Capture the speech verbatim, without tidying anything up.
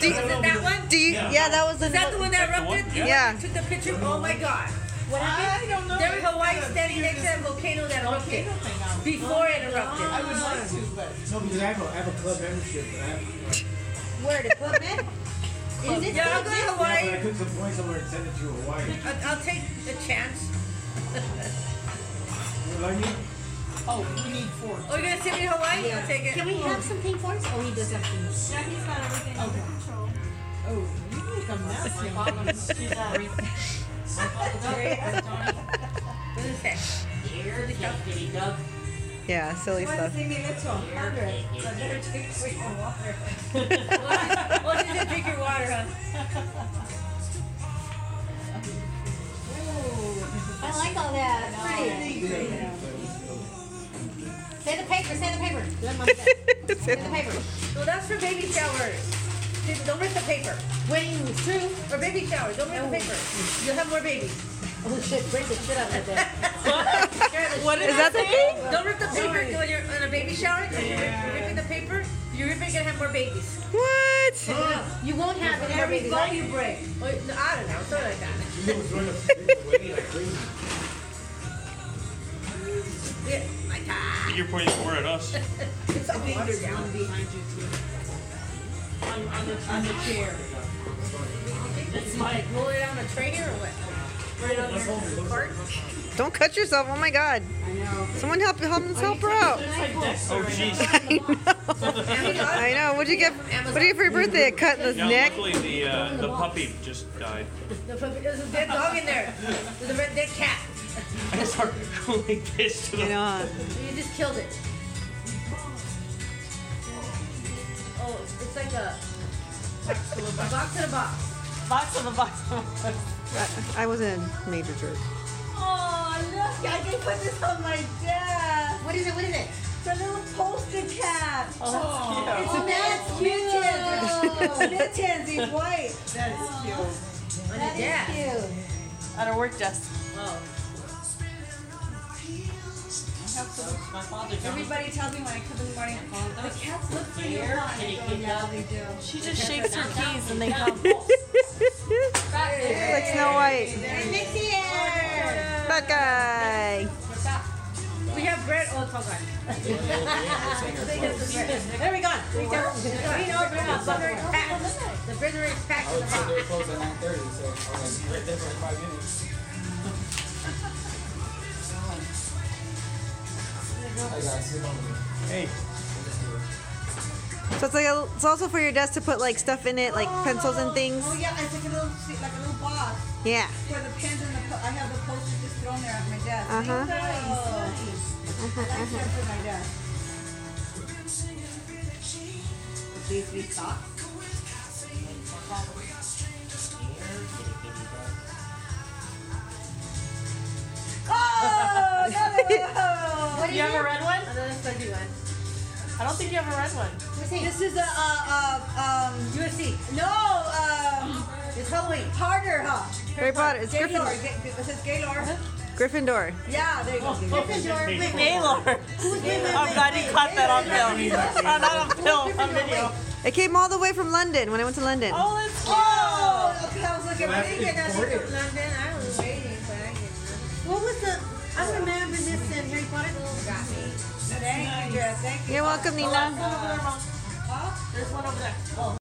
Do you, Was it that one? do you, yeah, that was the. Is that the one that That's the one? erupted? Yeah. Yeah. Took the picture? Oh my god. What happened? I don't know. There was Hawaii standing next to that volcano that erupted. Before it erupted. I would like to, but No, because I have a, I have a club membership. But I have, Where, the Club Med? Is it Yeah, I'll still go to good? yeah, but I Hawaii. took some points over and sent it to Hawaii. I'll, I'll take a chance. You like me? oh, we need four. Oh, you're gonna send me to Hawaii? Yeah. I'll take it. Can we have something for us? Oh, he does have things. Yeah, he's got everything under control. Oh, you make a mess. She's What is that? Yeah, silly stuff. me live to a hundred, so I better take away my water. Well, she said drink your water, huh? I like all that. It's pretty. Say the paper, say the paper. Let mom say. Say the paper. No, that's for baby showers. People, don't rip the paper. When it's true. For baby showers, don't rip the paper. You'll have more babies. Oh shit, break the shit out of that. What Is that the thing? Don't rip the paper when you're in a baby shower. If you're rip- ripping the paper, you're ripping, you're gonna have more babies. What? You won't have any more Every babies. bowl right? you break. Well, no, I don't know, something like that. You was throwing up away like crazy. Yeah, my I God. think you're pointing more at us. It's all watered down. behind you too. On, on the, on the chair. It's like, roll it on a tray here or what? Right on your cart? Don't cut yourself. Oh my God. I know. Someone help help us help her out. Oh, jeez. I know. What'd you get? What'd you get for your birthday? A cut in the Yeah, neck? luckily the uh, the puppy just died. The puppy- There's a dead dog in there. There's a red dead cat. I just started going like this to You the. know. You just killed it. Oh, it's like a, a box in a box. Box on the box. I was a major jerk. Oh, look, I can put this on my desk. What is it? What is it? It's a little poster cat. Oh, Oh, that's cute. Mittens, he's white. that is cute. On That your desk. is cute. At our work desk. Oh. My father Everybody tells me when I come in the morning, the cats look for you. And I go, yeah, they do. She just shakes her keys and they come. Like Snow White. Hey, Nick's here. Bad guy. We have bread. Oh, it's all gone. There we go. We know, bring up. The bread is packed. The bread is packed I in the was told they were box. closed at nine thirty, so I was like, right there for like five minutes. I gotta sit over there. Hey. So it's like a, it's also for your desk to put like stuff in it, like pencils and things. Oh yeah, it's like a little, like a little box Yeah. for the pens and the. Po- I have the posters just thrown there at my desk. Uh huh. Nice, nice. I like that for my desk. These three socks. Oh no! What is You have a it? red one? Another fuzzy one. I don't think you have a red one. What's it? This is a uh, uh, um U S C. no um It's Halloween. Harder, huh? Harry Potter. It's Gaylord. Gryffindor. Ga- It says Gaylord. Gryffindor. Yeah, there you go. Gryffindor. Wait, wait. Gaylord. I'm glad you caught that on film. Oh, not on film, on video. It came all the way from London when I went to London. Oh, that's cute. Oh, okay, I was looking I right didn't get nothing from London. I was waiting, but I didn't. What was the? I remember this in Harry Potter. Got me. Thank you, Jess. Thank you. You're welcome, Nina. There's one over there. Oh.